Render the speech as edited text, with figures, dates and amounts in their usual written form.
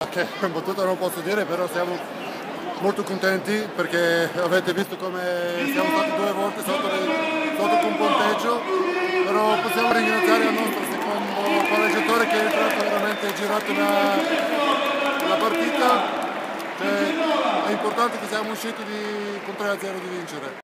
che in battuta non posso dire, però siamo molto contenti perché avete visto come siamo stati 2 volte sotto con punteggio, però possiamo ringraziare il nostro secondo pareggiatore che è entrato veramente e girato la partita. Cioè, è importante che siamo usciti con 3-0 di vincere.